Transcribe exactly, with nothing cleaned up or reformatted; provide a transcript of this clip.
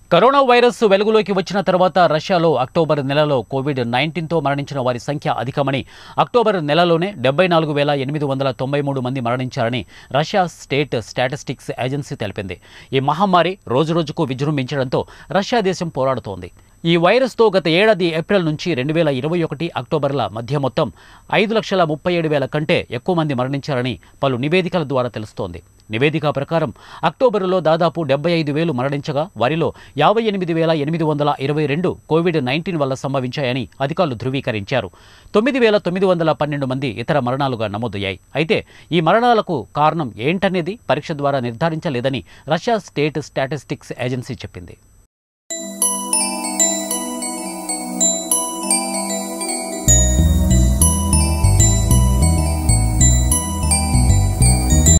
Corona virus వెలుగులోకి వచ్చిన తర్వాత రష్యాలో అక్టోబర్ నెలలో కోవిడ్ నైన్టీన్తో మరణించిన వారి సంఖ్య అధికమని, అక్టోబర్ నెలలోనే డెబ్బై నాలుగు వేల ఎనిమిది వందల తొంభై మూడు మంది మరణించారని రష్యా స్టేట్ స్టాటిస్టిక్స్ ఏజెన్సీ తెలిపింది. ఈ మహమ్మారి రోజురోజుకు విజృంభించడంతో రష్యా దేశం పోరాడుతోంది. ఈ వైరస్తో గత ఏడాది ఏప్రిల్ నుంచి రెండు వేల ఇరవై ఒకటి అక్టోబర్ల మధ్య మొత్తం ఐదు లక్షల ముప్పై ఏడు వేల కంటే ఎక్కువ మంది మరణించారని పలు నివేదికల ద్వారా తెలుస్తోంది. నివేదిక ప్రకారం అక్టోబరులో దాదాపు డెబ్బై ఐదు వేలు మరణించగా వారిలో యాభై ఎనిమిది వేల ఎనిమిది వందల ఇరవై రెండు కోవిడ్ నైన్టీన్ వల్ల సంభవించాయని అధికారులు ధృవీకరించారు. తొమ్మిది వేల తొమ్మిది వందల పన్నెండు మంది ఇతర మరణాలుగా నమోదయ్యాయి. అయితే ఈ మరణాలకు కారణం ఏంటనేది పరీక్ష ద్వారా నిర్ధారించలేదని రష్యా స్టేట్ స్టాటిస్టిక్స్ ఏజెన్సీ చెప్పింది.